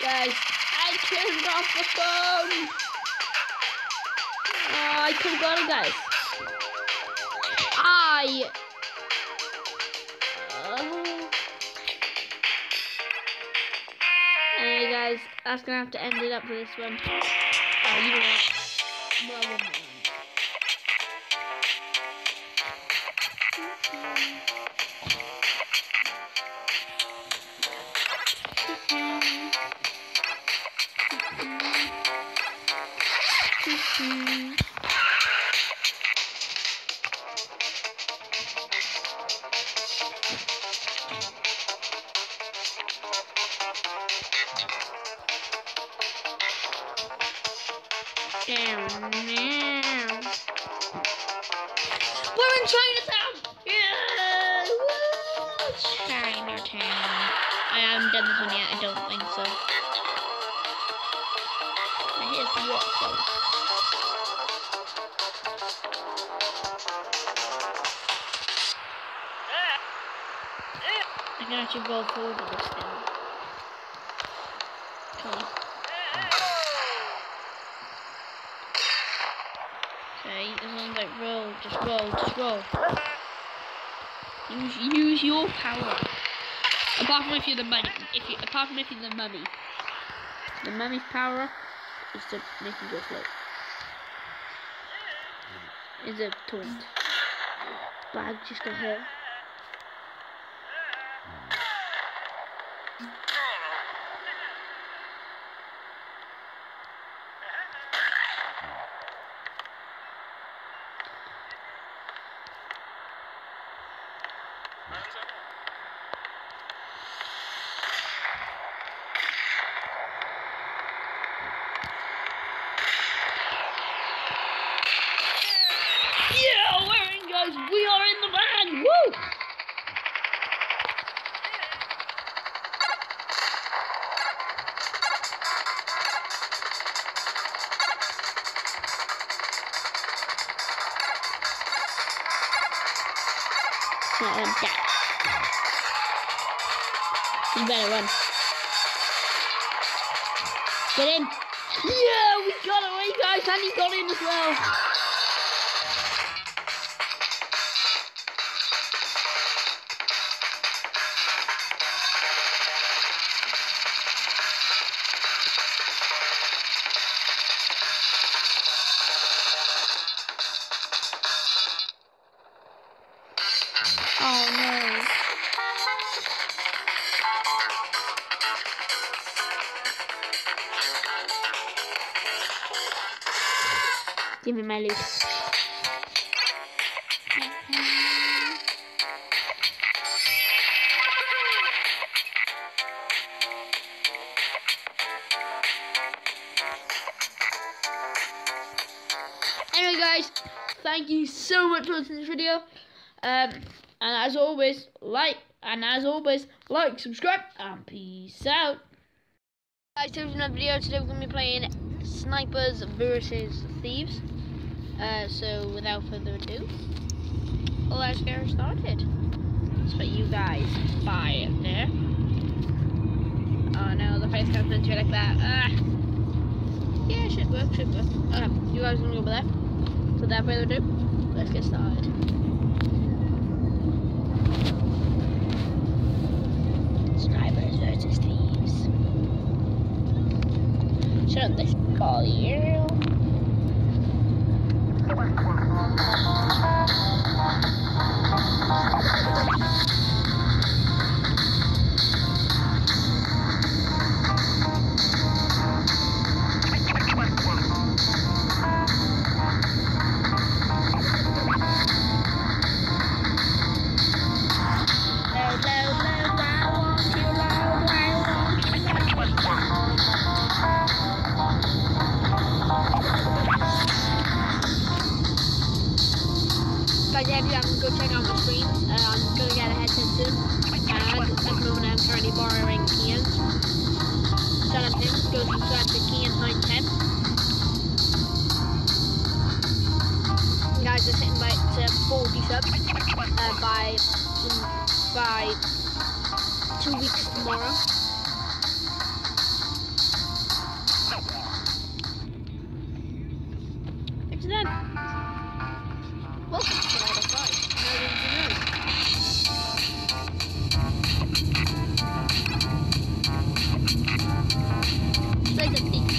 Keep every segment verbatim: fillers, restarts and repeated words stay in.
guys. I turned off the phone. Oh, I could have got it, guys. I. Uh... Anyway, guys, that's gonna have to end it up for this one. Oh, you know what? Blah, blah, blah. Down now. We're in Chinatown! Yeah! Woo! Chinatown. I haven't done this one yet, I don't think so. Now here's the walk zone. I can actually go forward with this now. Cool. Okay, as long as I roll, just roll, just roll. Use, use your power. Apart from if you're the mummy, if you, apart from if you're the mummy, the mummy's power is to make you go slow. Is a taunt. Bag just got hurt. Yeah, we're in, guys. We are in the van. Woo! Not one dead. You better run. Get in. Yeah, we got away, guys, and he got in as well. Oh no. Give me my loot. Anyway, guys, thank you so much for watching this video. Um, and as always, like, and as always, like, subscribe, and peace out. Guys, so another video. Today we're going to be playing Snipers versus Thieves. Uh, so without further ado, let's get started. Let's put you guys by there. Oh no, the face comes into it like that. Ah. Yeah, should work, should work. Okay, you guys can go over there. So without further ado, let's get started. Snipers versus Thieves. Shut up this ball here. Guys, if you haven't, go check out my streams. Uh, I'm going to get a headset soon. And at the moment, I'm currently borrowing Kian's. Shout out to him. Go subscribe to Kian nine ten. Guys, we're sitting by to forty subs uh, by by two weeks tomorrow. Straight up deep.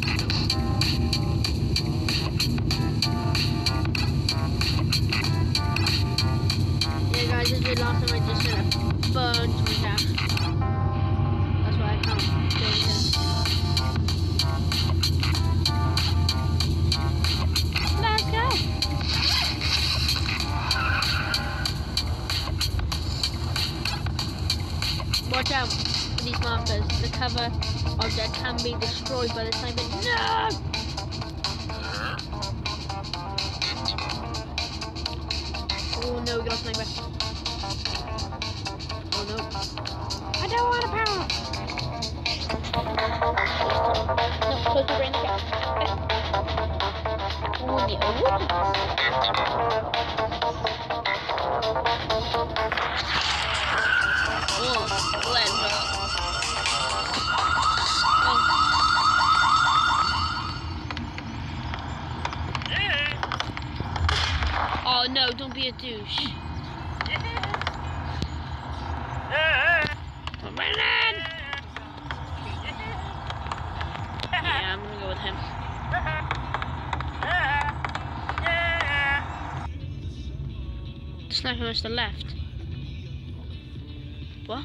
Yeah, guys, this is the last time I just spent a bunch of my cash. That's why I can't do anything. Let's go. Watch out for these markers. The cover object can be destroyed by the sniper. No! Oh no, we got a sniper. Oh no. I don't want a power up. No, close the brain again. Oh no. Oh, let's go. Oh no, don't be a douche. Come on in. Yeah, I'm gonna go with him. The sniper must have left. What?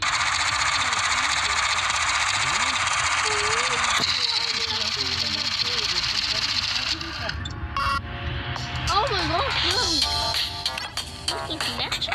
Oh my gosh, no! What's the connection?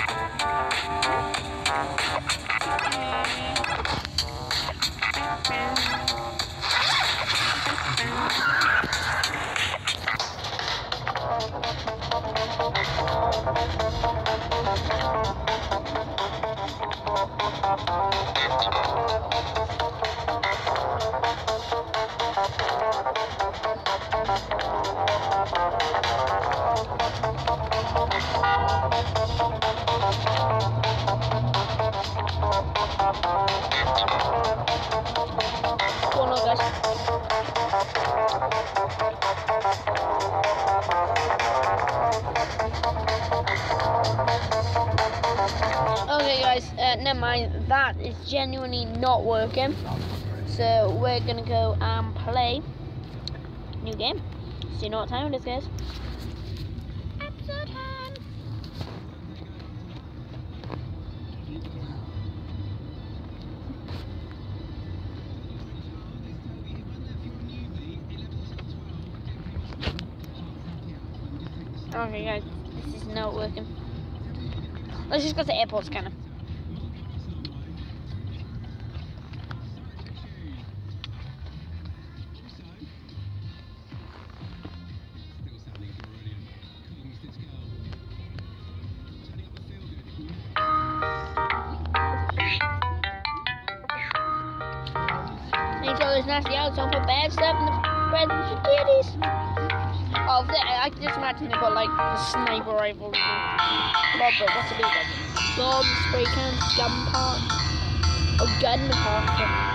Oh no, guys. Okay guys, uh, never mind, that is genuinely not working. So we're gonna go and play new game. So you know what time it is, guys? Episode ten. Okay guys, this is not working. Let's just go to airport scanner. Make sure there's nasty outs, don't put bad stuff in the bread and for kitties. Oh, they, I can just imagine they've got like the sniper rifle. Bob, but what's the big one? Bomb, spray cans, gun part. Oh, gun part.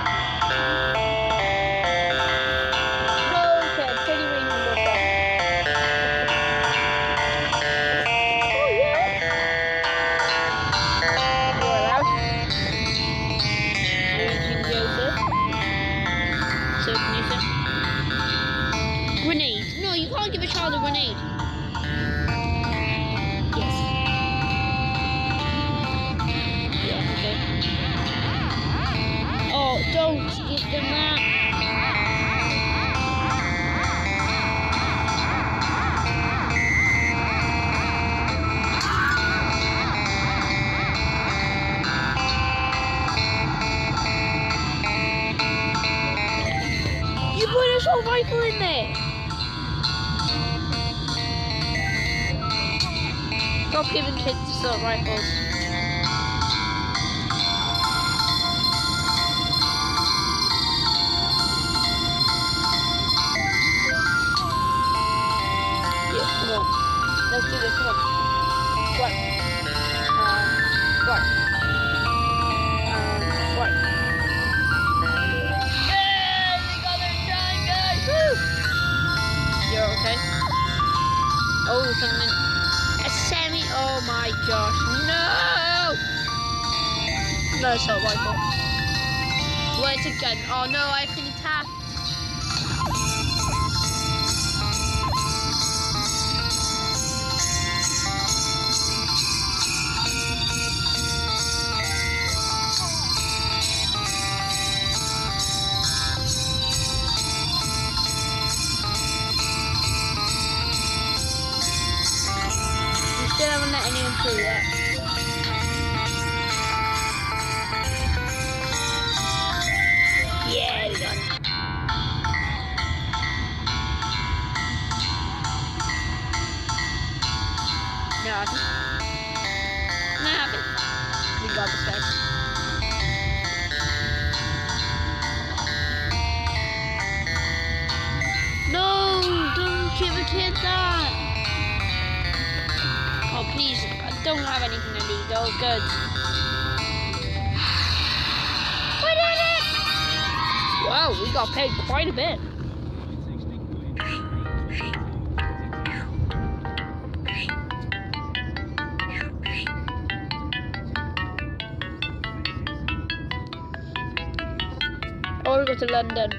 Okay, pretty reasonable stuff. Oh, yeah. You're allowed. Agent Joseph. So, can you say? Grenade. No, you can't give a child a grenade. Yes. Yeah, okay. Oh, don't give them that. You put an assault rifle in there. Stop giving kids assault rifles. Yeah, come on. Let's do this, come on. Right. Um, right. Um, right. Yeah, we got it done, guys! Woo! You're okay? Oh, something. A semi. Oh my gosh, no! No assault rifle. Well, it's a gun. Oh no, I can attack. We still haven't let anyone through yet. Yeah, we got it. No, I think. No, I think. We got this, guys. No, don't give the kid that. Oh, please, I don't have anything illegal. Good. We did it! Wow, we got paid quite a bit. Or we go to London.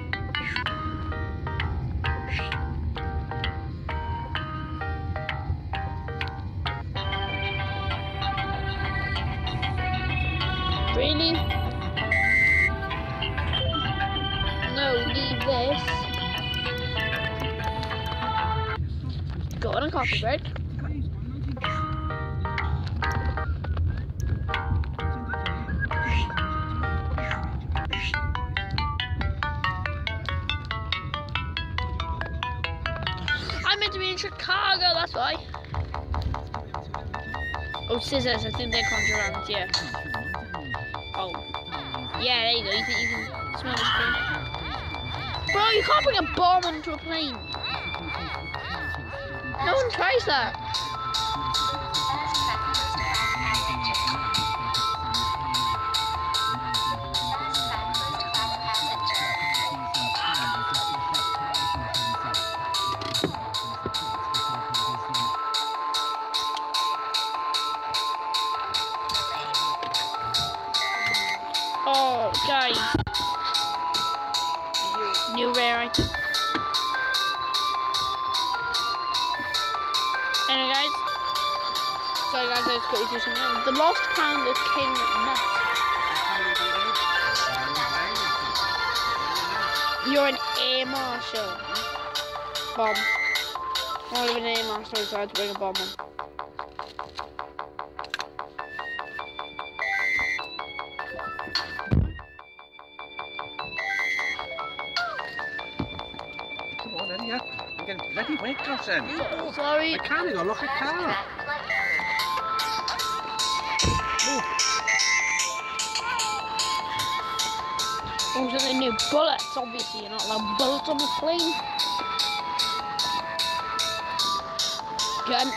Really? No, leave this. Go on a coffee break. I'm meant to be in Chicago, that's why. Oh, scissors, I think they're contraband, yeah. Oh. Yeah, there you go, you think you can smell the screen? Bro, you can't bring a bomb onto a plane. No one tries that. Oh, guys. New rare item. Anyway, guys. Sorry, guys, let's quickly do something else. The Lost Crown of King Nut. You're an air marshal. Bomb. I want to be an air marshal, so I had to bring a bomb on. I'm getting bloody wet, Gossen. Sorry. I can't go lock a car. Oh, so they new bullets, obviously. You're not allowed bullets on the plane. Gun.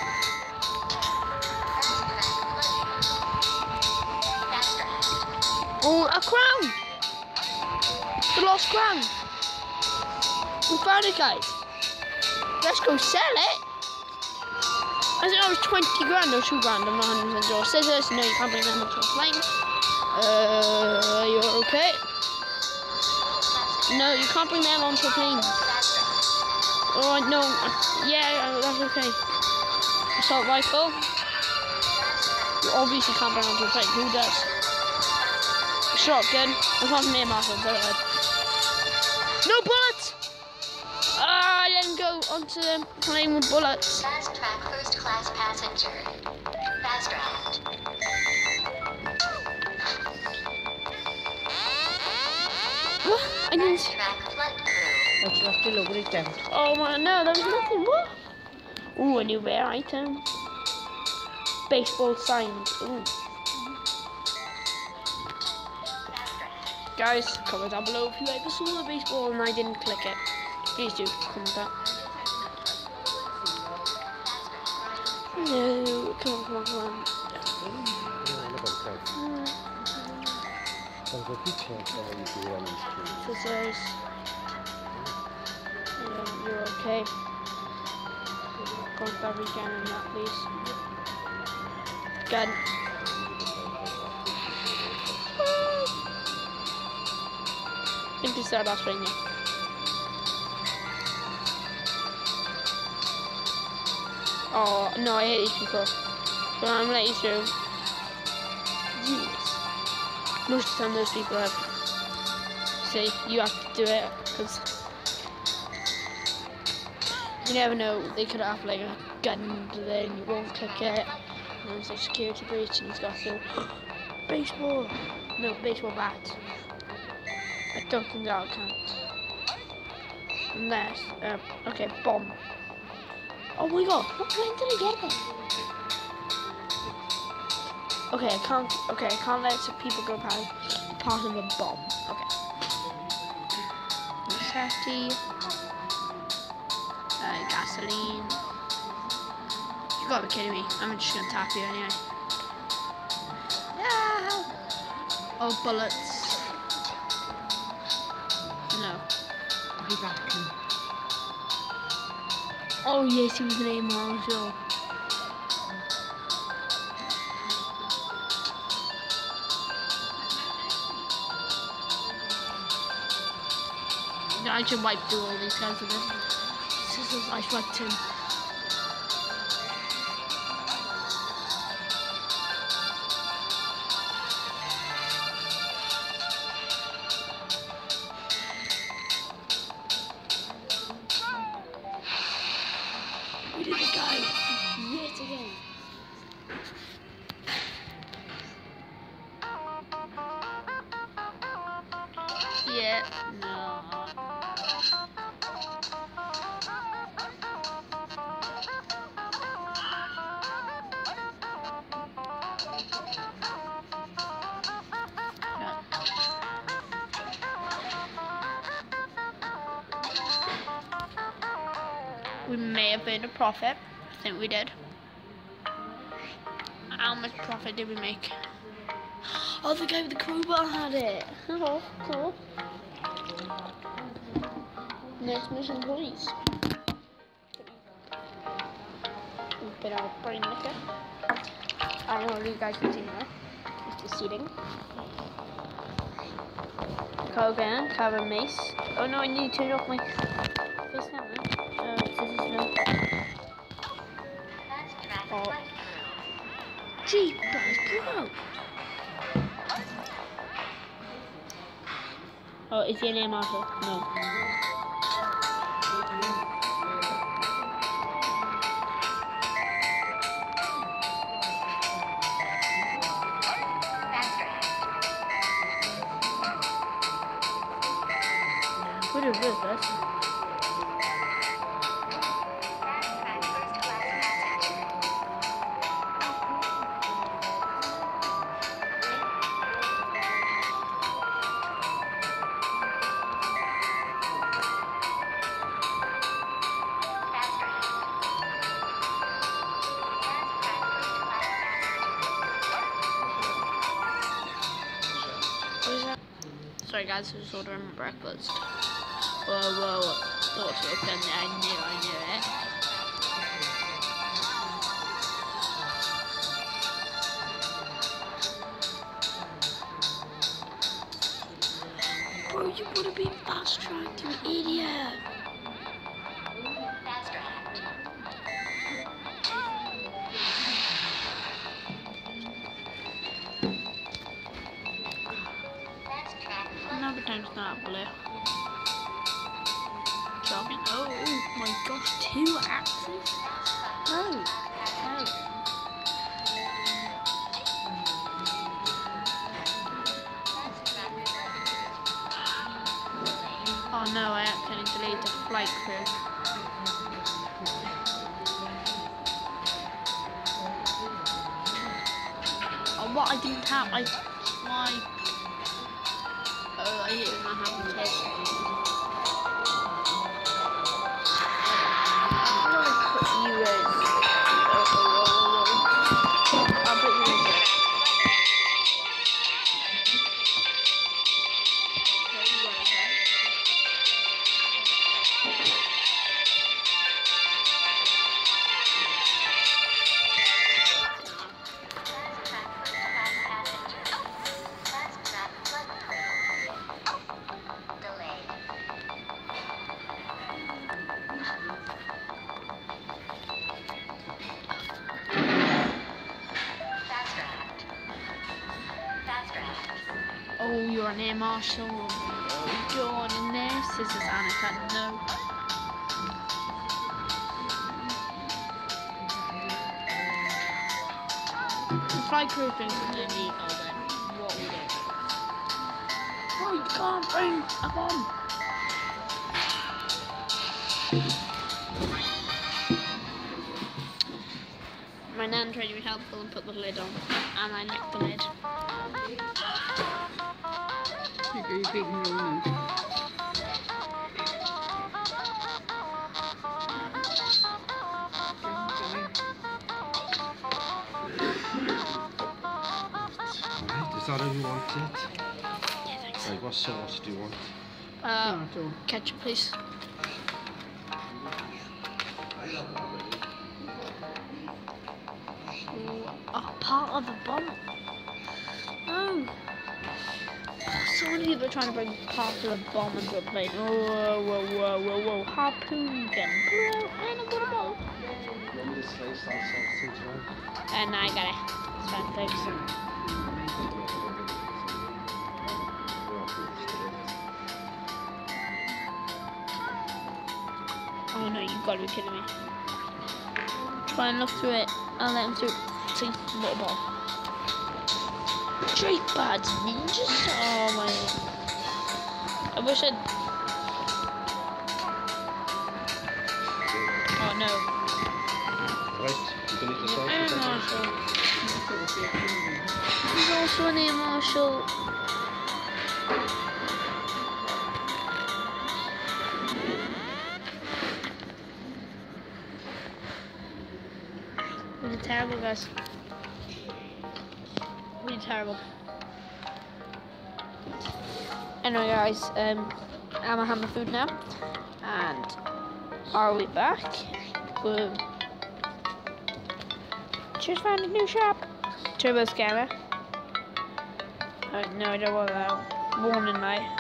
Oh, a crown! The lost crown! We found it, guys. Let's go sell it. I think it was twenty grand or two grand. I'm not one hundred percent sure. Scissors, no, you can't bring them onto a plane. Uh, you're okay. No, you can't bring them onto a plane. Alright, no. Yeah, that's okay. Assault rifle. You obviously can't bring onto a plane. Who does? Shotgun. It's not an air marshal. Go ahead. No bullets! Ah, I let him go onto the plane with bullets. Fast track first class passenger. Fast round. What? I didn't. Fast track flight crew. What's left to look at it then? Oh man, no, there was nothing. What? Ooh, a new rare item. Baseball signs. Ooh. Guys, comment down below if you ever saw the baseball and I didn't click it. Please do comment that. No, come on, come on, come on. Scissors. Yeah, you're okay. Can't have again on that, please. Gun. think this is our last train, yeah. Oh, no, I hate these people. So I'm gonna let you through. Jeez. Most of the time those people have... See, you have to do it, because... You never know, they could have like a gun to there and you won't click it. And there's a security breach and he's got to... Baseball! No, baseball bat. I don't think that counts. Unless... Um, okay, bomb. Oh my god, what plane did I get it? Okay, I can't. Okay, I can't let some people go past part of a bomb. Okay. Machete. Uh, gasoline. You gotta be kidding me. I'm just gonna tap you anyway. Yeah. Oh, bullets. No. Be back. Oh yes, he was an aim marshal. I should wipe through all these guys with this. Scissors, I wiped him. We did it, guys. Yet again. Yeah, no. We may have made a profit. I think we did. How much profit did we make? Oh, the guy with the crowbar had it. Oh, cool. Next mission, please. We've been our brain liquor. I know you guys can see now. It's the seating. Cogan, carbon mace. Oh no, I need to turn off my face camera. Oh, this is no. Oh. Gee, bro. Oh, is he an air marshal? No. What is this? Sorry guys, I was ordering my breakfast. Whoa, whoa, thoughts open, I knew, I knew it. Bro, you would have been fast tracked, you idiot. Fast tracked. Fast tracked. Another time's not blue. Jogging. Oh, oh my gosh, two axes? No, no. Oh no, I accidentally deleted the flight crew. Oh, what? I didn't tap. I. Why? Oh, I hit it with my hand and head. You guys. Oh, oh, oh, oh. I'll put you in there. Fast track first class passenger. Fast track blood pressure. Marshall joining this. This is Anakin. No. If I crew things in the illegal, then what we do? Oh, you can't bring a bomb. My nan tried to be helpful and put the lid on, and I nicked the lid. Are you beating your own? Is that all you wanted? Yeah, thanks. Right, what sauce do you want? Uh, Tomato. ketchup, please. Oh, part of the bomb. No. So many people are trying to bring part of the bomb into a plane. Whoa, whoa, whoa, whoa, whoa. Harpoon gun. Bro, and I've got a ball. You want me to slice that sausage right? And I got it. It's fine, thanks. Oh no, you've got to be kidding me. Try and look through it. I'll let him through. See, little ball. Drake Pads Ninjas? Oh my. I wish I'd. Oh no. Right, you can eat the sausage. Air I think. Marshal. There's also an Air Marshal. Really terrible, guys. Really terrible. Anyway, guys, um, I'm gonna have my food now, and are we back? Boom. Just found a new shop. Turbo Scanner. Oh, no, I don't want that. Warning light.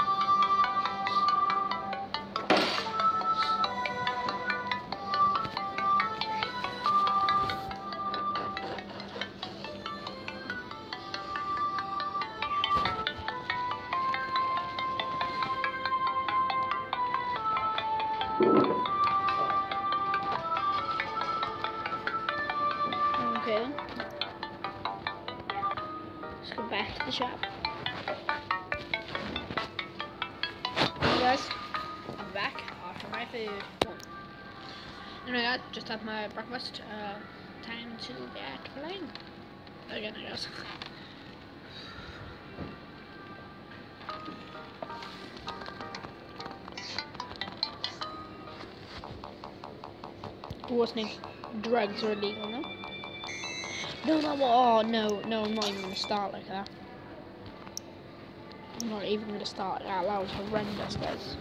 Okay. Let's go back to the shop. Hey guys, I'm back after my food. Anyway, I just had my breakfast. Uh, time to get playing again, I guess. Wasn't drugs are illegal, no? No, no, oh no, no, I'm not even gonna start like that. I'm not even gonna start out loud. It's horrendous, guys.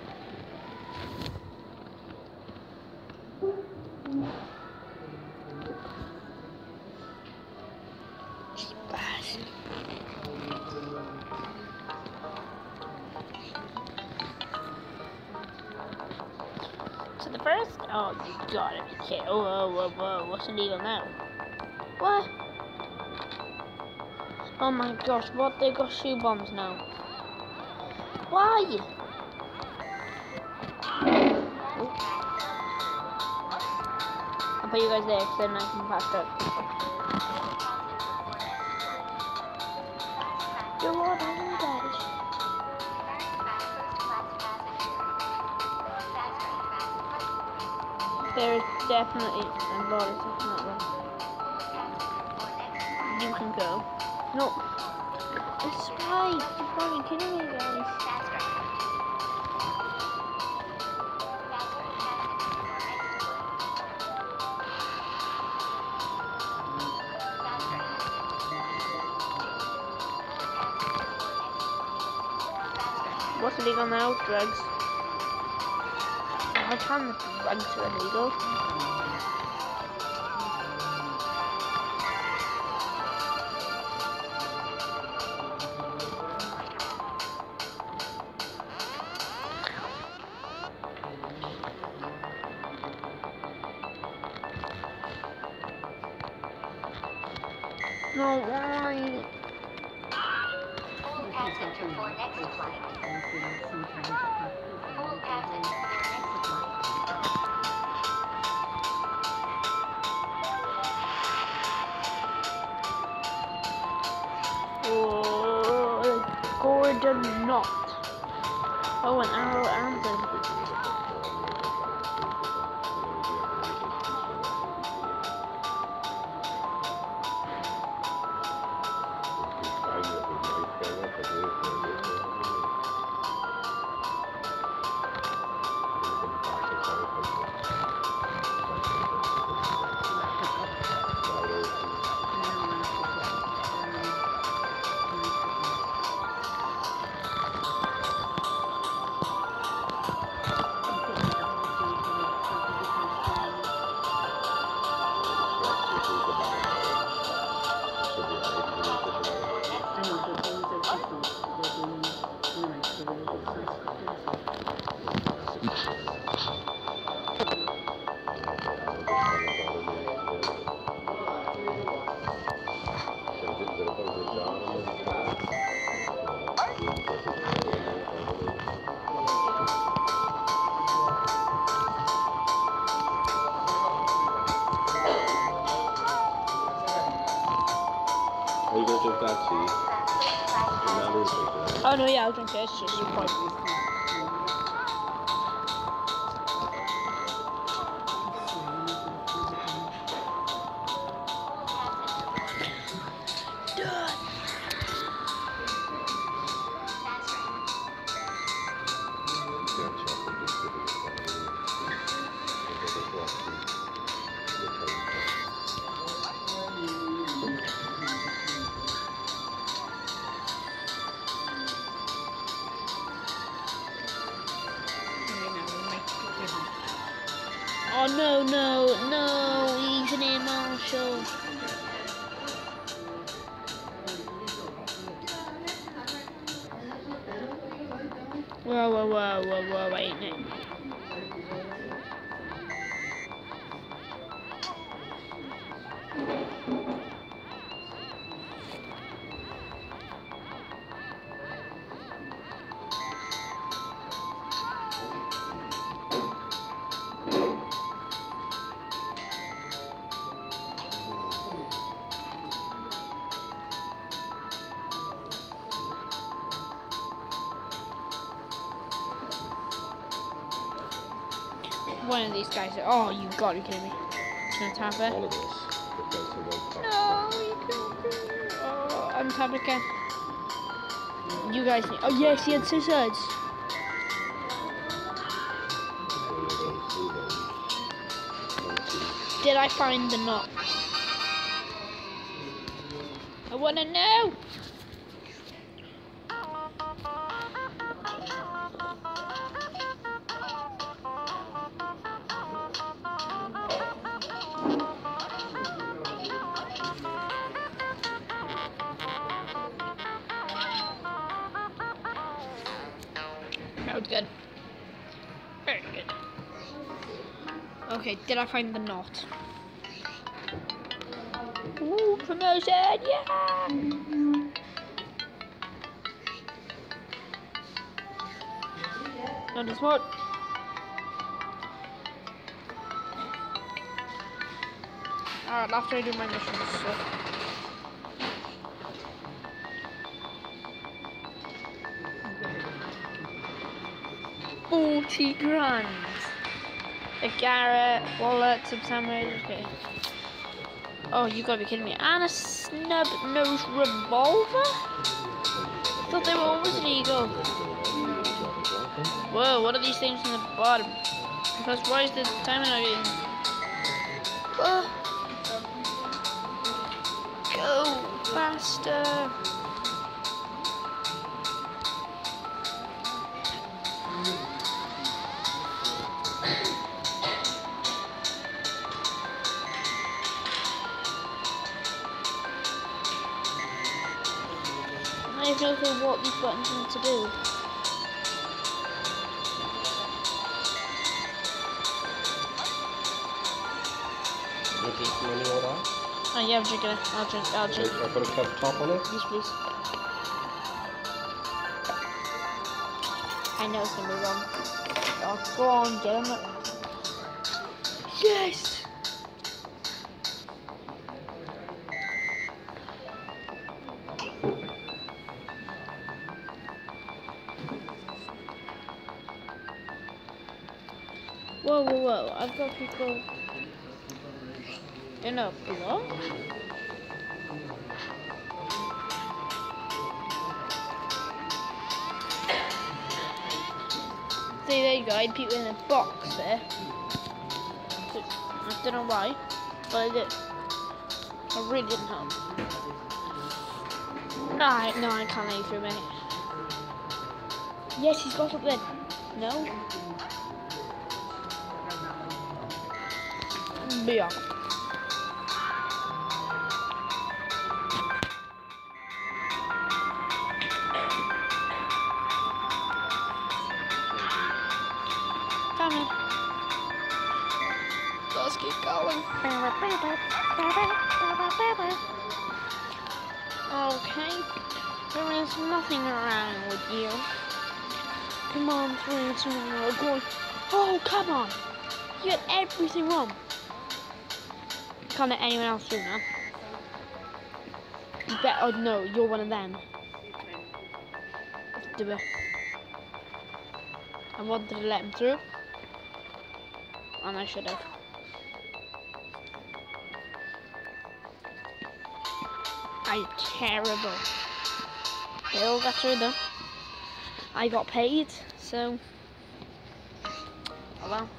It's bad. So the first, oh, you gotta be kidding. Oh, whoa, whoa, whoa, what's illegal now? What? Oh my gosh, what? They got shoe bombs now. Why? Oh. I'll put you guys there, because then I can pass up. You're what? I know that. There is definitely a lot of stuff in that one. You can go. No. It's right. You're probably kidding me, guys. What's illegal now? Drugs. How come the drugs are illegal? No, why? Passenger for All passengers Oh, Gordon Knott. Oh, an arrow anthem. Are you going to drink that tea? No, I didn't drink that. Oh no, yeah, I'll drink it. It's just your point. Oh no, no, no, he's an air marshal. Whoa, whoa, whoa, whoa, whoa, wait, no. One of these guys. Oh, you got to be kidding me. Can I tap it? All of this. Because it won't cost. No, you can't. Oh, I'm tapped again. You guys need. Oh, yes, he had scissors. Did I find the knot? I want to know. That was good. Very good. Okay, did I find the knot? Ooh, promotion, yeah! Not as much. Alright, after I do my missions, so. Forty grand. A Garrett, wallet, some sandwich, okay. Oh, you gotta be kidding me. And a snub nose revolver? I thought they were always legal. Whoa, what are these things in the bottom? Because why is the timer not getting... Oh. Go faster. I have no clue what these buttons need to do. You drink some any of that? Oh yeah, I'm drinking it. I'll drink, I'll drink. I put a cup top on it? Yes, please. I know it's gonna be wrong. Oh, go on, get him. Yes! Whoa, whoa, whoa, I've got people in a block? See, there you go, I had people in a box there. So, I don't know why, but I did. I really didn't help. Nah, no, I can't let you through, mate. Yes, he's got up then. No? Yeah. Come on. Let's keep going. Okay. There is nothing wrong with you. Come on, three, two, one, go. Oh, come on. You had everything wrong. Can't let anyone else through now. You bet. Oh no, you're one of them. Let's do it. I wanted to let him through, and I should have. I'm terrible. They all got through though. I got paid, so oh well.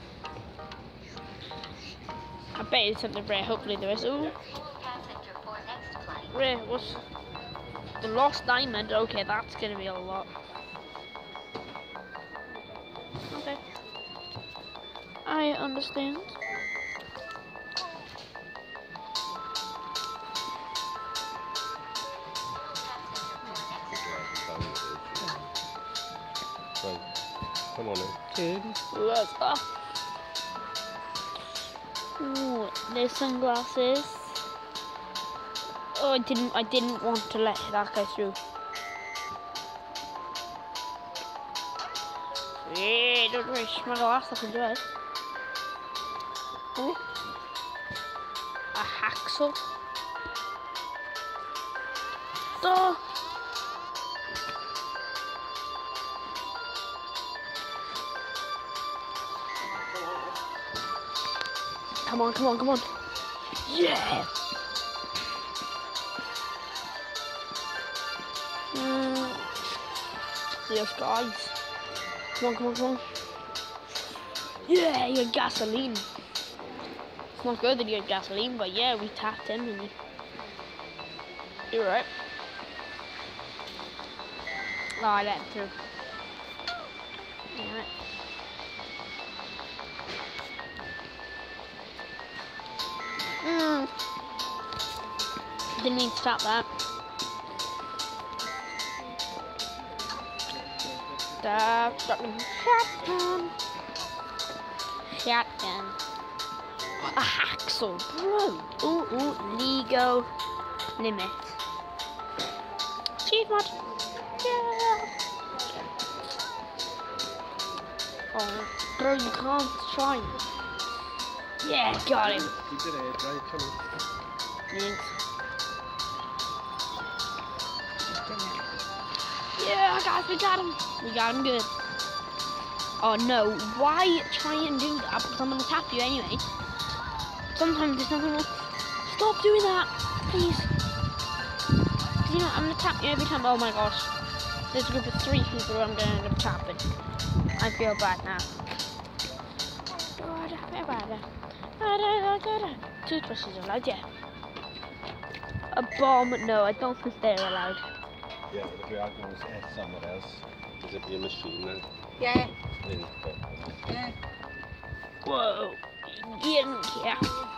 I bet it's something rare. Hopefully there is. Ooh. Passenger for next flight. Rare. What's the lost diamond? Okay, that's gonna be a lot. Okay. I understand. Right. Come on then. Kid. Let's go. Ooh, there's sunglasses. Oh, I didn't. I didn't want to let that guy through. Yeah, don't worry, my glass up and do it. Ooh, a hacksaw. Duh. Come on, come on, come on. Yeah! Mm. Yes, guys. Come on, come on, come on. Yeah, you had gasoline. It's not good that you had gasoline, but yeah, we tapped him and he... You're right. Oh, I let him through. Damn it. Mm. Didn't need to stop that. Stop, shotgun, shotgun, shotgun. A hacksaw, bro. Ooh, ooh, Lego limit. Cheat mod. Yeah. Oh, bro, you can't try. Yeah, got him. You did it, right? Come on. Thanks. Yeah, guys, we got him. We got him good. Oh no, why try and do that? Because I'm gonna tap you anyway. Sometimes there's nothing wrong. Stop doing that, please. Because you know, I'm gonna tap you every time. Oh my gosh. There's a group of three people who I'm gonna end up tapping. I feel bad now. Toothbrushes are allowed, yeah. A bomb, no, I don't think they're allowed. Yeah, but if we are going to add somewhere else, is it be a machine then? Yeah. Then, but, Yeah. Whoa, didn't care.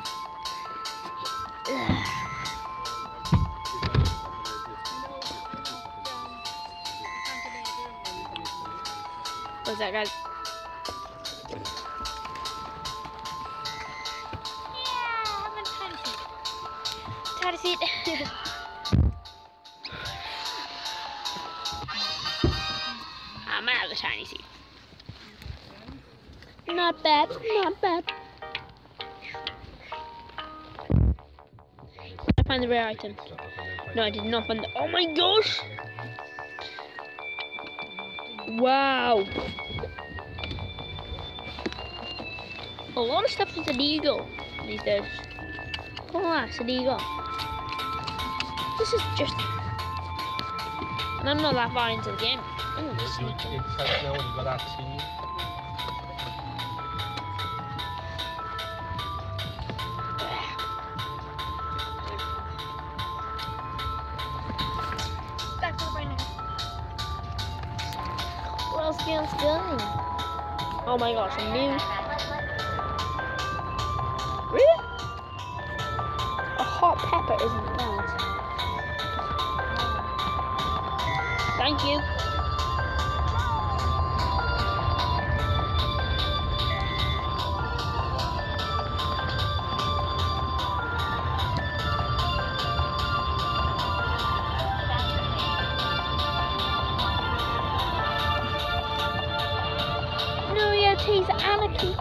What's that, guys? Try to see it. I'm out of the tiny seat. Not bad, not bad. I find the rare item. No, I did not find the. Oh my gosh! Wow! A lot of stuff is illegal these days. Oh, that's illegal. This is just. And I'm not that far into the game. I'm just It says now when you got that tea. What else can I do? Oh my gosh, a new. Really? A hot pepper isn't bad. Thank you. No, yeah, he's anarchy.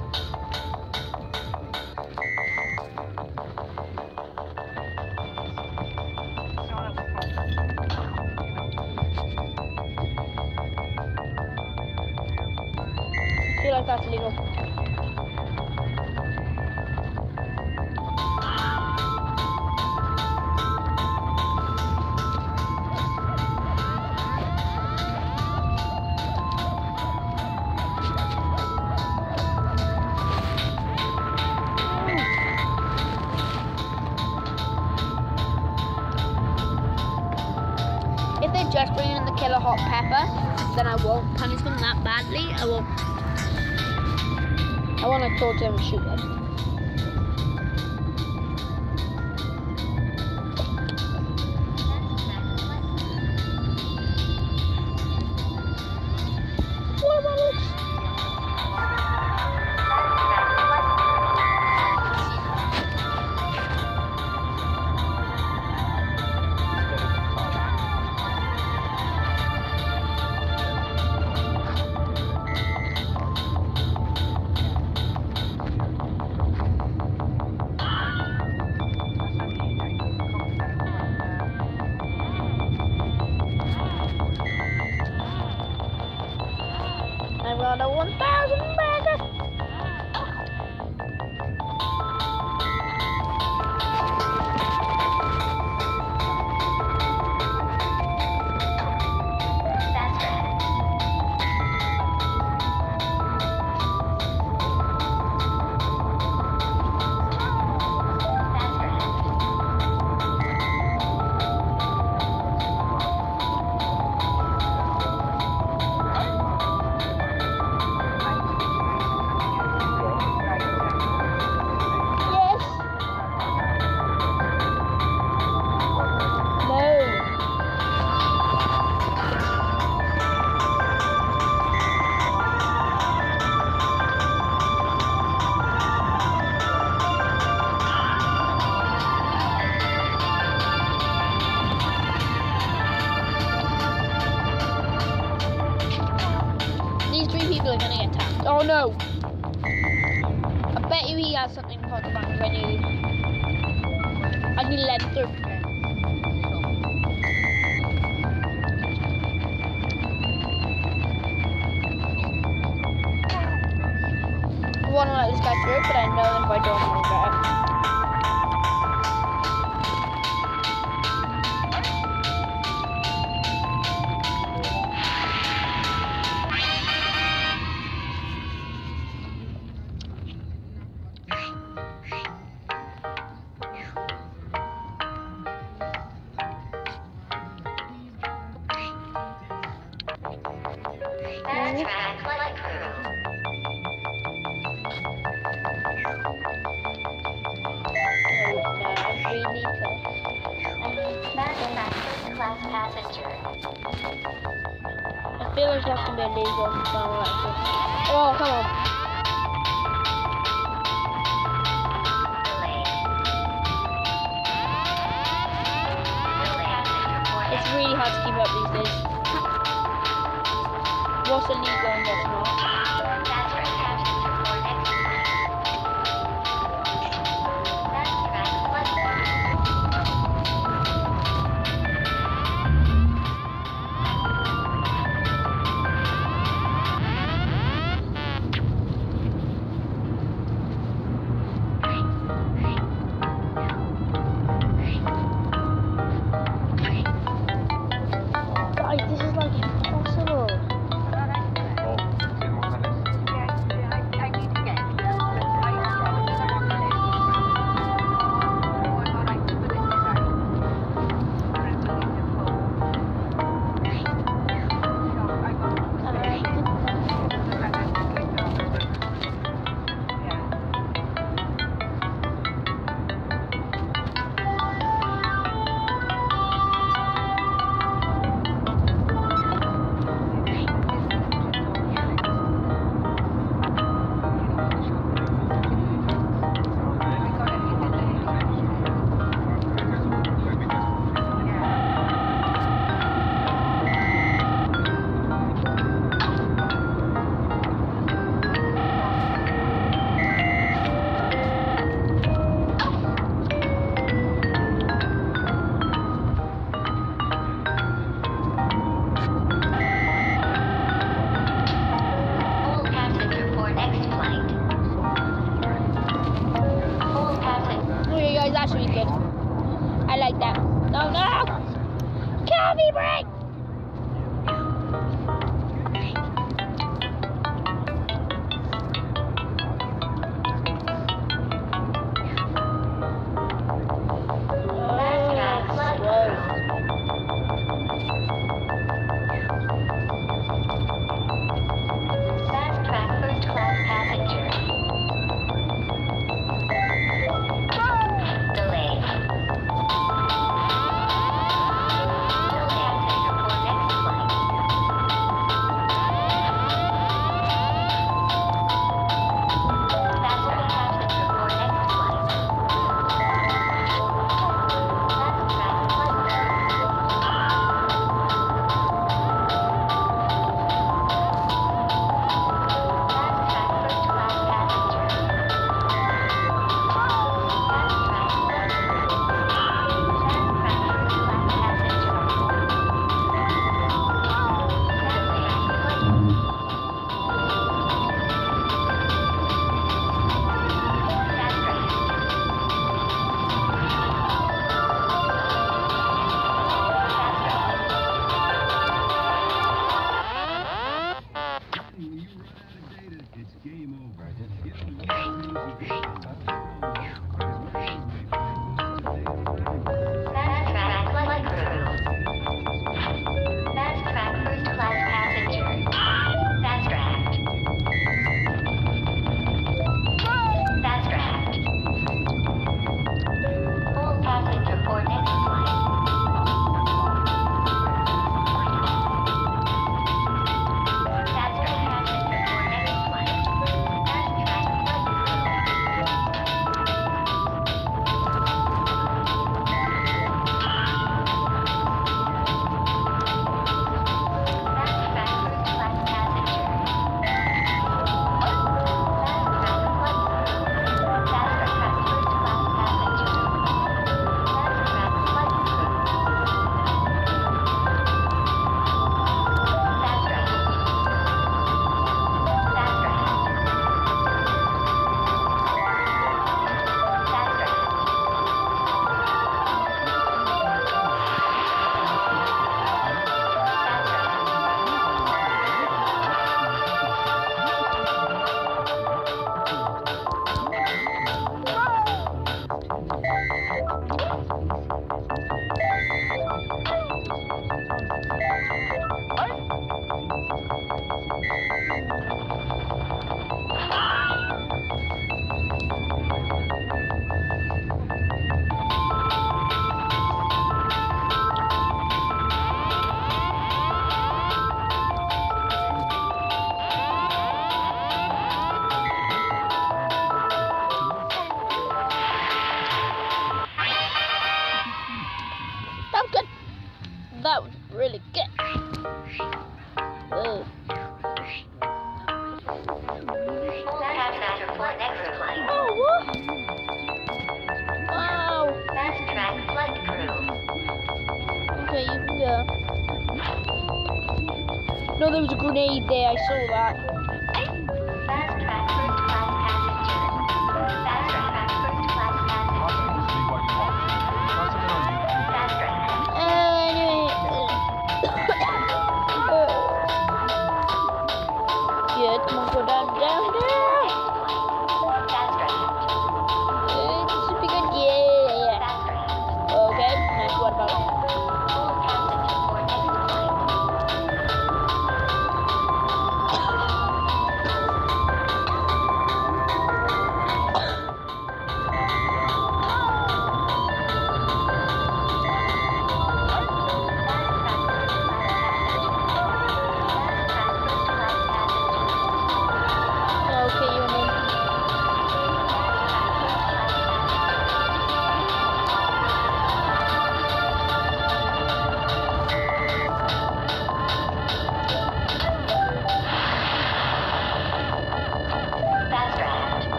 I feel like that's illegal. If they're just bringing in the killer hot pepper, then I won't punish them that badly. I won't. I want to torture them and shoot them. What about it? I've got a one thousand burger. That's right. That's right. Yes. No. These three people are gonna get tapped. Oh no! I bet you he has something contraband when you. I can let him through. I want to let this guy through, but I know that if I don't, I'll regret it. That's right. Like crew. That's right. First class passenger. I feel like that's gonna be illegal. So I'm like, oh, come on. Delay. Delay. Passenger boarding. It's really hard to keep up these days. What's illegal and what's not. That's right. Passenger. heavy brake! Fast track first class passenger. Delayed. No passenger for next flight. Fast track passenger for next flight. Fast track flight crew. Fast track first class passenger. Fast track flight crew. Fast track first class passenger. Fast track flight crew. Fast track. Fast track. Fast track flight crew. Fast track first class passenger. Fast track. Fast track. All passenger for next flight. Fast track passenger for next flight. Fast track flight Fast track first class passenger. Fast track flight crew. Fast track first class passenger. Fast track flight crew. Fast track. Fast track. Fast track. Fast track. That was good. That was really good. Whoa. Passenger for next flight. Oh, what? Wow. Fast track flight crew. Okay, you can go. No, there was a grenade there. I saw that. Fast track first class passenger. Fast track first class passenger. Fast track. Anyway. Good. Come on, go down, down, down. Fast track. Good. This should be good. Yeah. Fast track. Okay. Nice. What about? All passenger for next flight.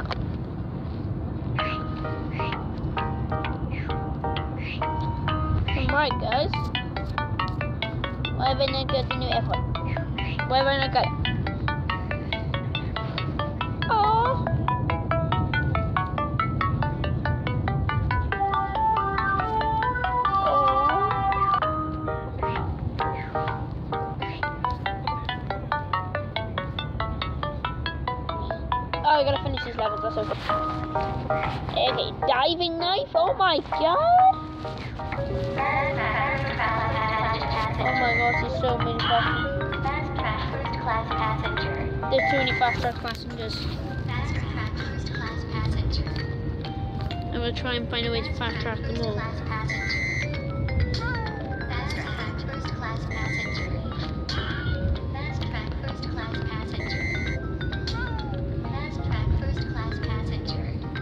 Right, guys. Why have I not got the new airport? Why have I not got it? Oh. Oh, I gotta finish these levels, that's okay. Okay, diving knife, oh my god! Oh my gosh, there's so many passengers. Fast track first class passenger. There's too many fast track passengers. Fast track first class passenger. I'm gonna try and find a way to fast track them all. Class passenger. Fast track first class passenger. Fast track first class passenger. Fast track first class passenger.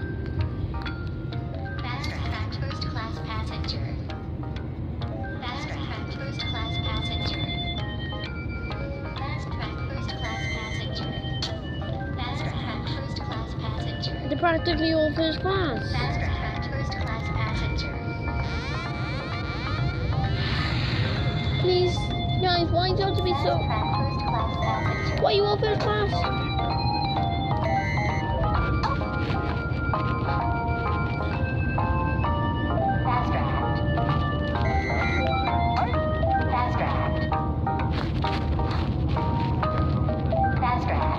Fast track first class passenger. Fast track first class passenger. Fast track first class passenger. Fast track first class passenger. They're practically all first class. Fast track first class passenger. Please, guys, why do you have to be Fast so... track first class passenger. Why are you all first class? Fast track. Fast track. Fast track.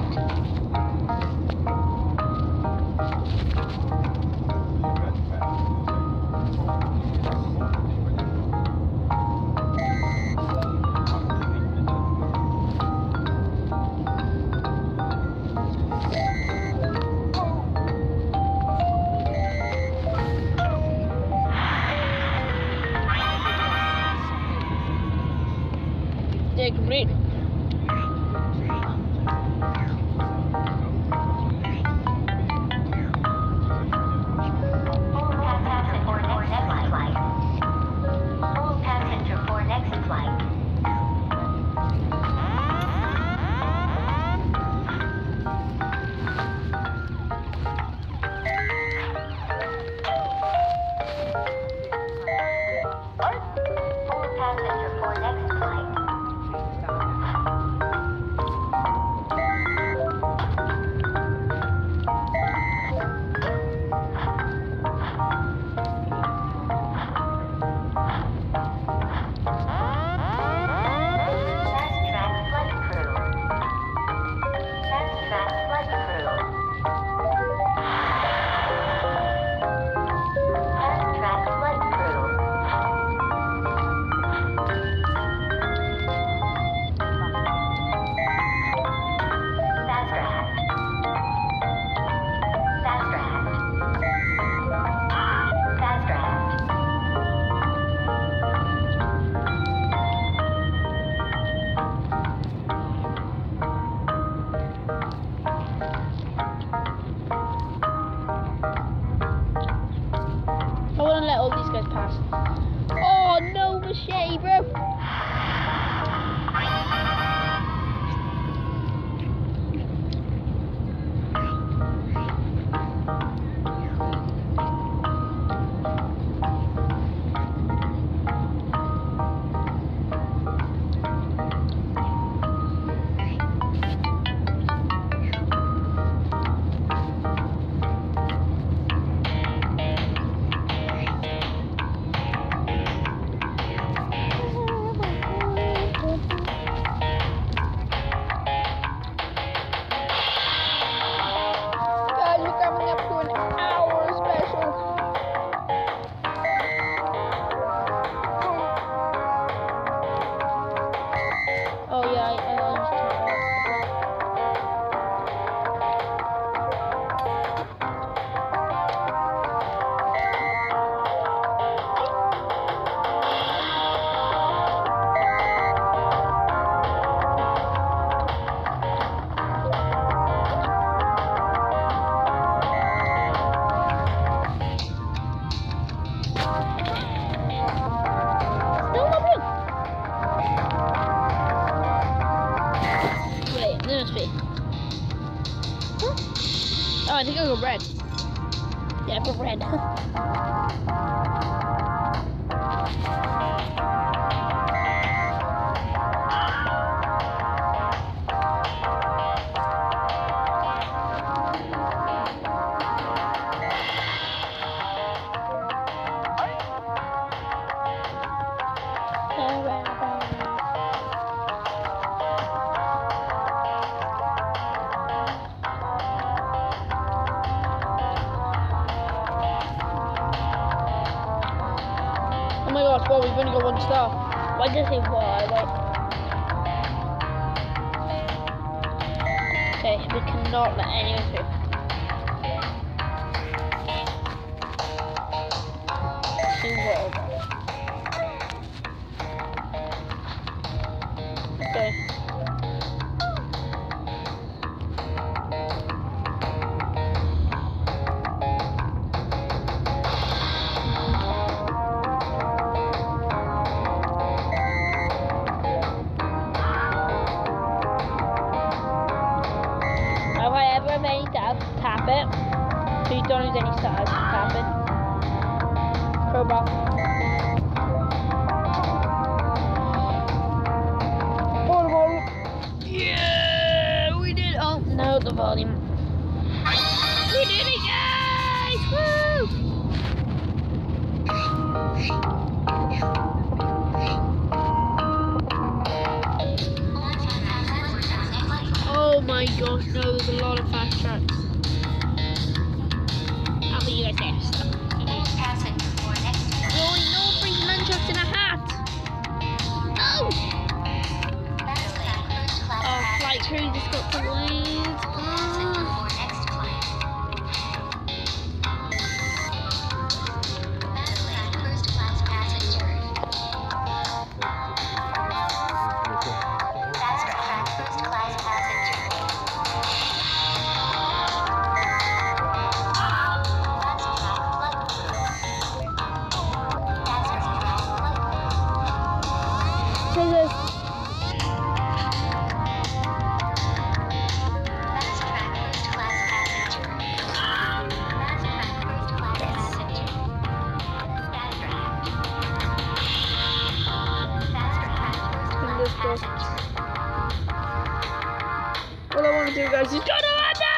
I think I got red. Yeah, I got red. Oh my gosh, well, we've only got one star. Why did I say why? Wait. Okay, we cannot let anyone through. Two world. Okay. Tap it. Please don't lose any stars. Tap it. Crowbar. Portable. Yeah, we did. Oh no, the volume. We did it, guys! Woo! Oh my gosh, no, there's a lot of fast tracks. I'll be you guys next. Oh no, bring nunchucks in a hat! No! Oh, flight crew just got delayed. Oh. All I want to do, guys, is go to London!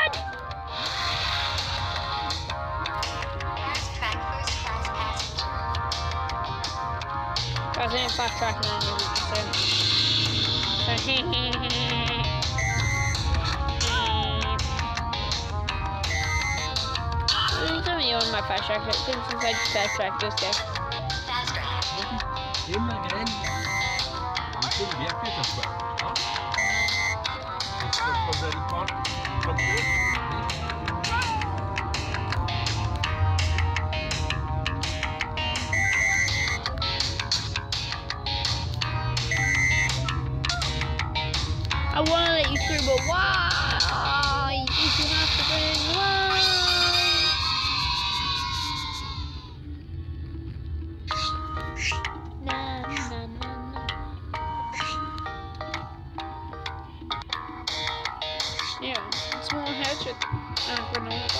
Guys, I ain't fast tracking on you, Tell me you on my fast track, since I just fast track this guy. I want to let you through, but why? If you have to bring why? Nah, nah, nah, nah. Yeah, it's more hatchet. I don't know what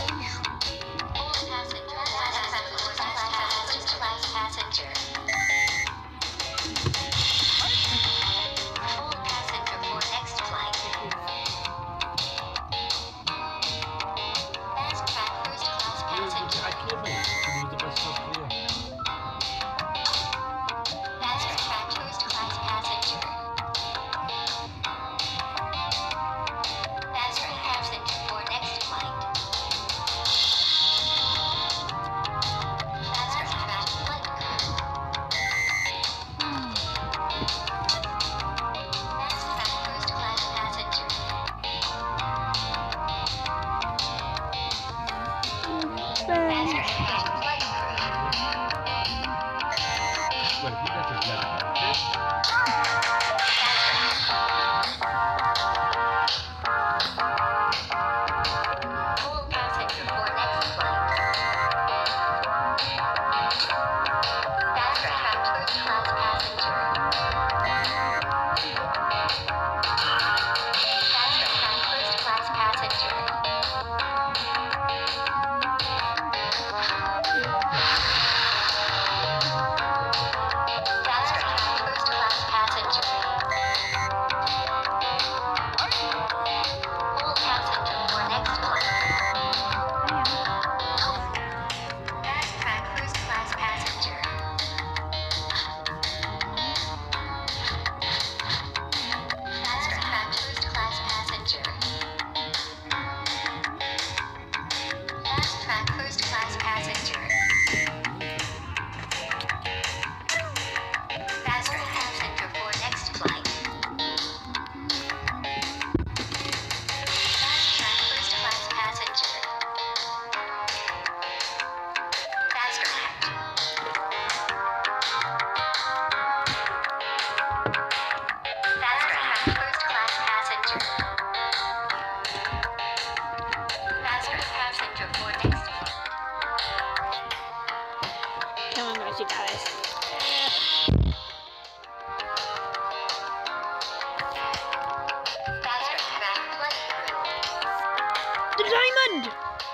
The diamond!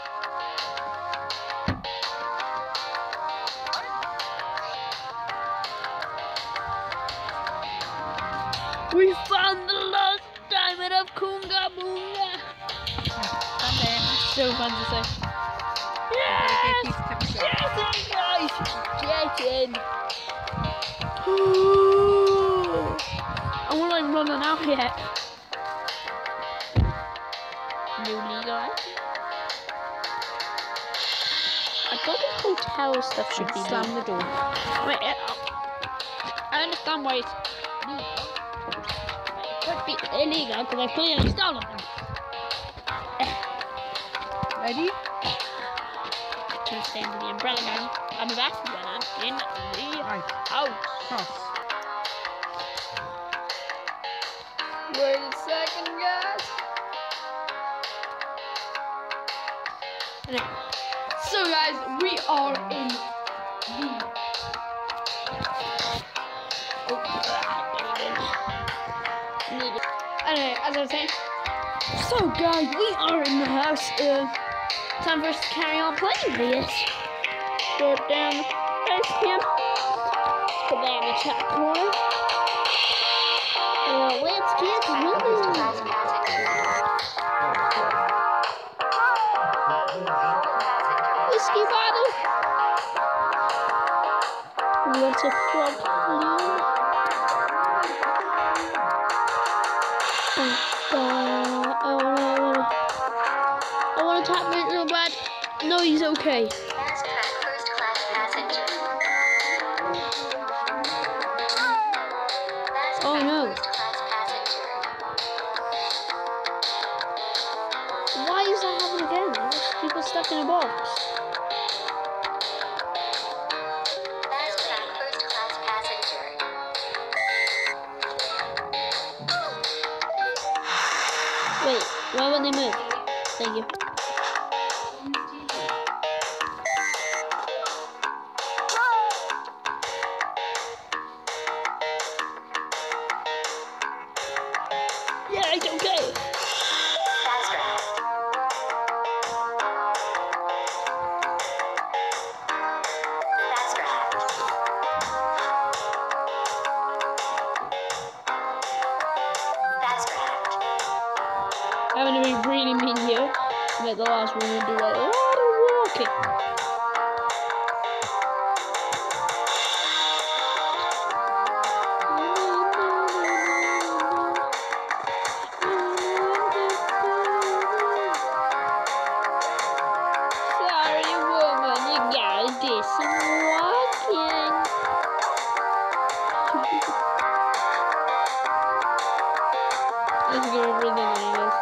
We found the lost diamond of Kunga Boonga! So fun to say. Yes! Yes, guys! Get in! I wanna like run on out yet. Newly guys. I thought the hotel stuff should be Slam the door. Wait, uh, I understand why it's legal. It could be illegal because I clearly stolen them. Ready? To stand with the umbrella gun. I'm back when I'm in the Right. house. Cross. Wait a second, guys. Anyway, so guys, we are in the. Oh, anyway, as I was saying, so guys, we are in the house. Uh, time for us to carry on playing this. Go down the face cam. Put that in the chat corner. Uh, let's get moving. Whiskey bottle. What's a frog balloon? Uh, uh, I wanna, I wanna, I wanna tap me real bad. No, he's okay. Fast track first class passenger. Fast Oh track no. first class passenger. Why is that happening again? There's people stuck in a box. Fast track first class passenger. Wait, why won't they move? Thank you. Yeah, it's okay. Fast track. Fast track. Fast track. I'm gonna be really mean here. But the last one will do a lot of walking. Sorry, woman, you gotta do some walking. Let's go over the names.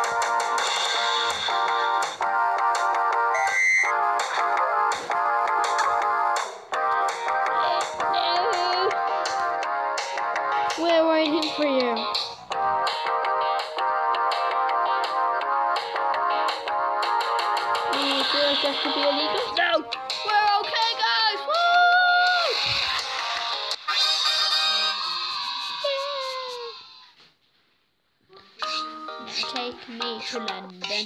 We're waiting for you. Do you feel like that could be illegal? No! We're okay, guys! Woo! Yeah. Take me to London.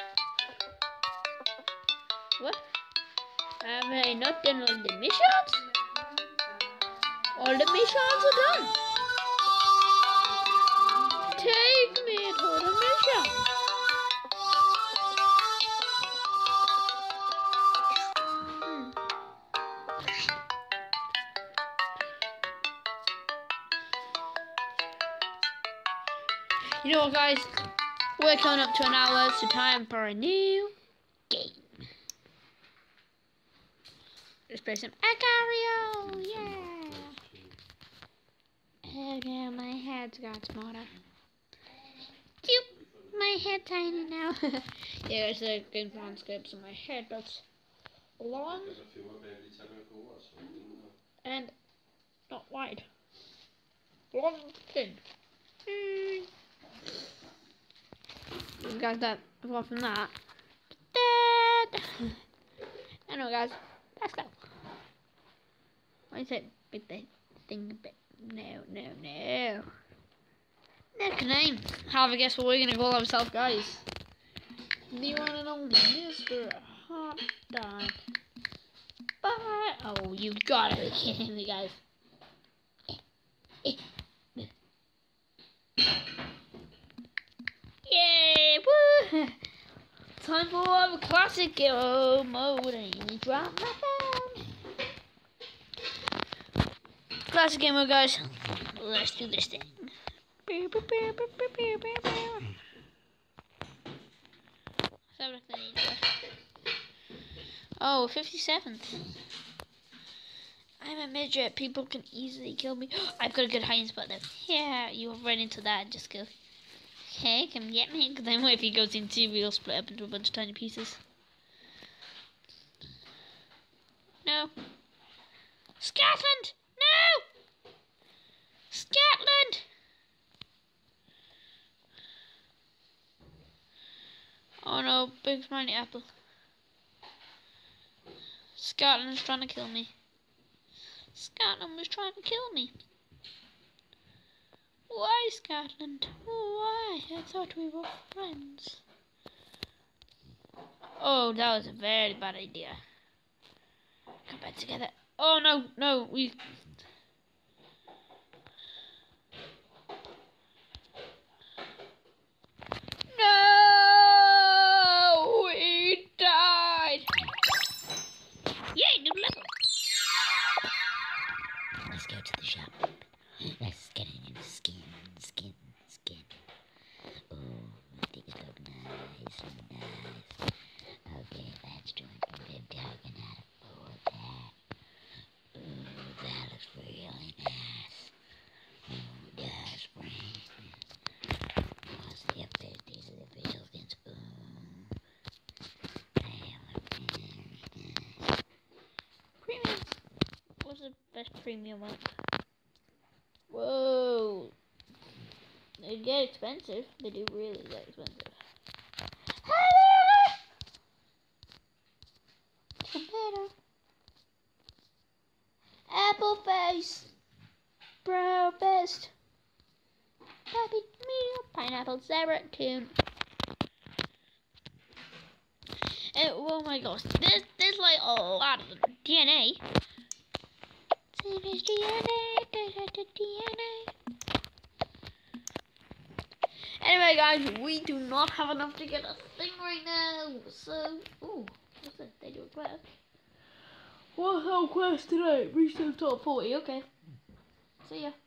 What? Have I not done all the missions? All the missions are done. Take me to the mission. Hmm. You know what, guys? We're coming up to an hour, so time for a new game. Let's play some Acario, yeah. Oh no, my head's got smaller. Cute, my head tiny now. Yeah, it's a good landscape, so my head looks long and not wide. Long and thin. Mm. We've got that. Apart from that. Dead. Anyway, guys, let's go. Why is it big the thing a bit? No, no, no. Next name. Have a guess what we're gonna call ourselves, guys. The one and only Mister Hot Dog. Bye. Oh, you gotta be kidding me, guys. Yay! Woo! Time for a classic go mode and drop my phone. Classic game mode, guys. Let's do this thing. Oh, fifty-seventh. I'm a midget. People can easily kill me. I've got a good hiding spot though. Yeah, you'll run into that and just go, hey, come get me. Because then if he goes in two, we'll split up into a bunch of tiny pieces. No. Scotland! No! Scotland! Oh no, big smiley apple. Scotland's trying to kill me. Scotland was trying to kill me. Why, Scotland? Why? I thought we were friends. Oh, that was a very bad idea. Come back together. Oh no, no, we... No! We died! Yay, new level! Let's go to the shop. Let's get a new skin, skin, skin. Oh, I think it's looking nice, nice. Okay, let's join the big dog and add for that. Oh, that looks really nice. Oh, that's great. What's the update? These are the facial skins. Oh, premium. What's the best premium one? Whoa. They get expensive. They do really get expensive. Hello! Tomato. Apple face. Brow best. Puppy meal. Pineapple Sarah tune. And oh my gosh, there's there's like a lot of D N A. There's D N A, there's D N A. Anyway, guys, we do not have enough to get a thing right now. So, ooh, what's this? They do a quest. What's our quest today? Reach the top forty. Okay. See ya.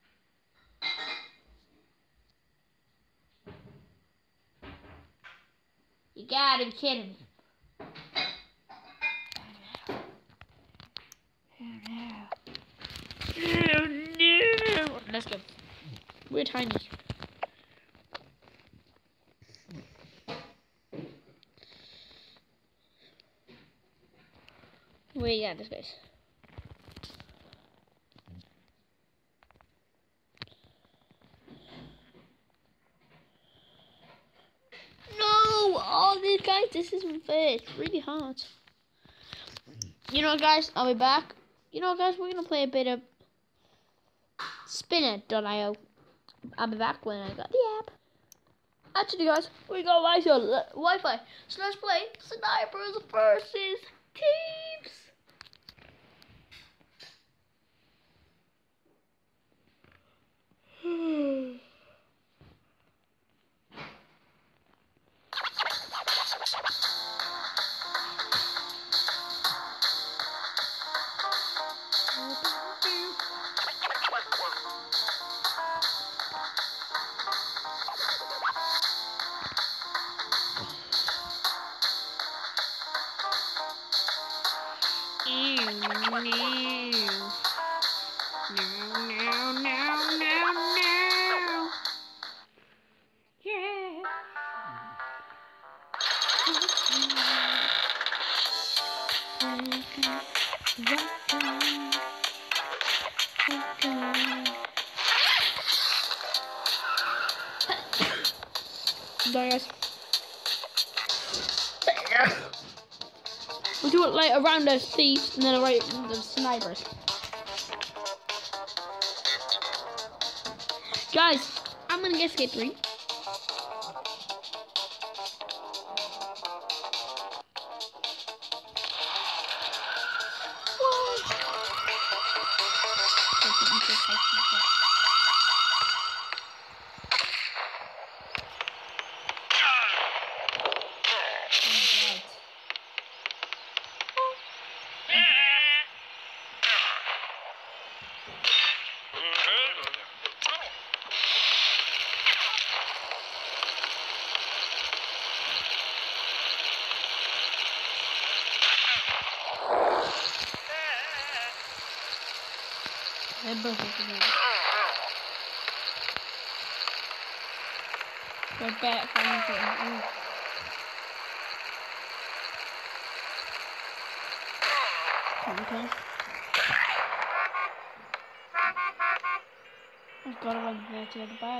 You gotta be kidding me. Oh no! Let's go. We're tiny. We got this place. No! Oh, these guys, this isn't fair. It's really hard. You know what, guys? I'll be back. You know what, guys? We're gonna play a bit of spinner dot i o. I'll be back when I got the app. Actually, guys, we got Wi-Fi. Wi-Fi. So let's play Snipers versus Teams. Sorry, guys. We'll do it like around those thieves and then around the snipers. Guys, I'm gonna get skip three. They're both together. They're back from the okay. I've got to run there to get the bag.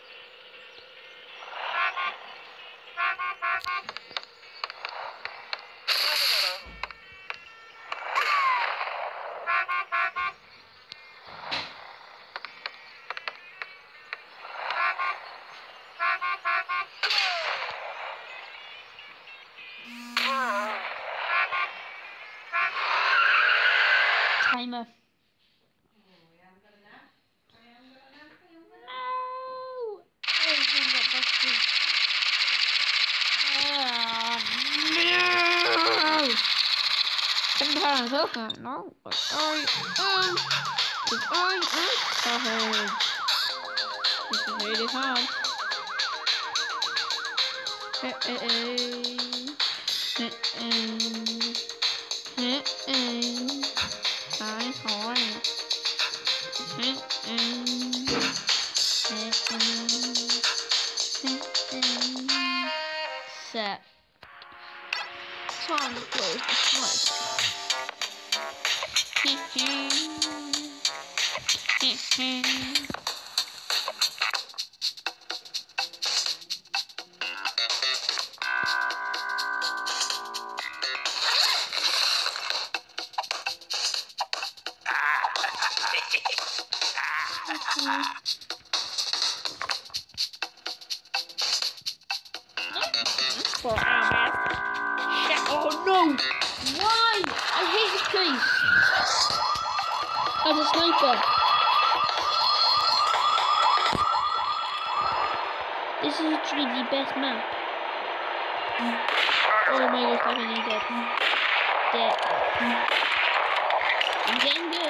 Timer. No! Everything got busted. Oh, no! Sometimes I don't know what I am. Because I am tired. This is really hard. Eh, eh, eh. Eh, eh. Eh, eh. I'm sorry. Mm -mm. Mm -mm. Set. Time to close the slice. For our math. Shit. Oh no! Why? I hate this place. As a sniper. This is literally the best map. Oh my gosh, I need that. Dead. I'm getting good.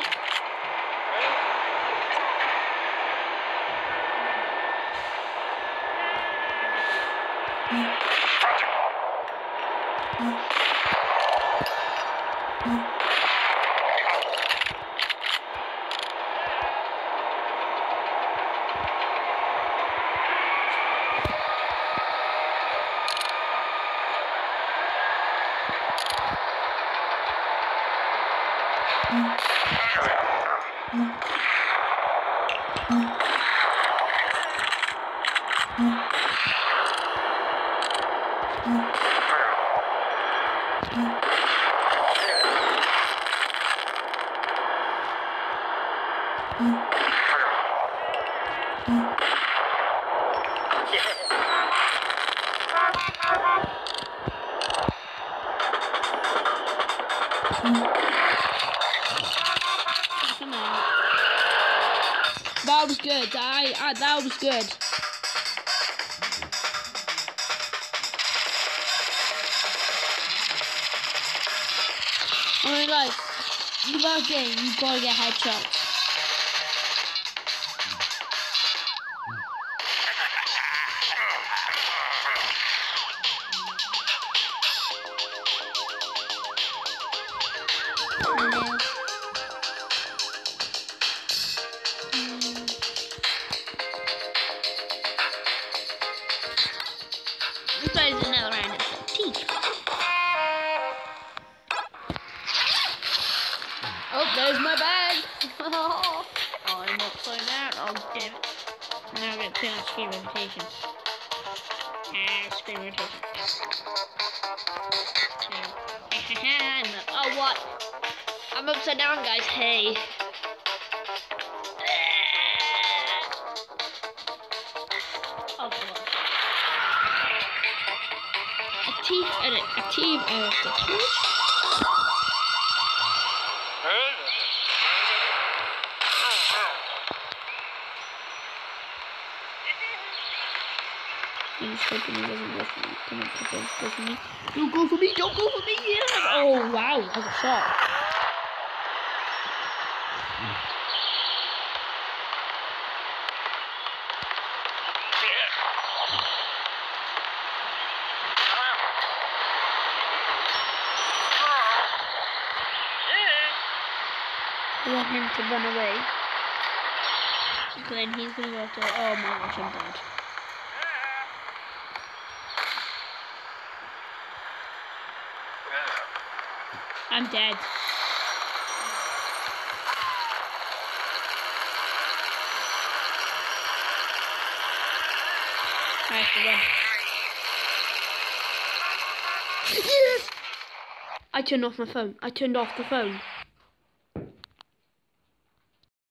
That was good. I, I that was good. I mean, like, you gotta get, you gotta get headshots. This is another round of teeth. Oh, there's my bag. Oh, I'm upside down. Oh, damn it. Now I'm going to turn on screen rotation. Ah, screen rotation. Oh, what? I'm upside down, guys. Hey. Oh, God. A teeth edit. A team edit. A teeth. just hoping he doesn't go for me. Come on, come on, go for me. Don't go for me, don't go for me. Yeah. Oh, wow, I got shot. I want him to run away. Then he's gonna go to. Oh my gosh, I'm dead. I'm dead. I have to run. Yes! I turned off my phone. I turned off the phone.